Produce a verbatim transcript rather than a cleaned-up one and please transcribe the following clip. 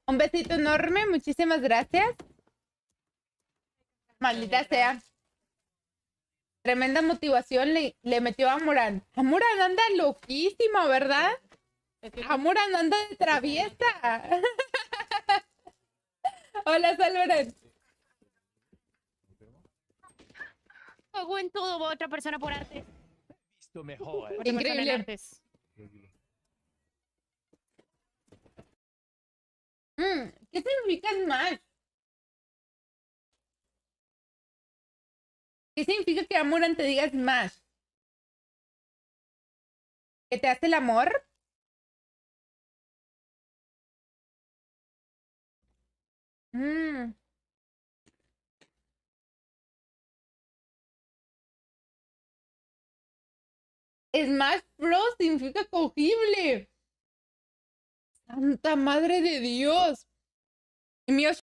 Un besito enorme, muchísimas gracias. Maldita sea. Tremenda motivación le, le metió a Morán. A Morán anda loquísimo, ¿verdad? A Morán anda de traviesa. Hola, Salvador. Hago en todo otra persona por arte. Visto mejor. Otra persona en Increíble. artes. Mm, ¿qué significa Smash? ¿Qué significa que Amuran te diga Smash? ¿Que te hace el amor? Mm. Smash Bros significa cogible. Santa madre de Dios. Mío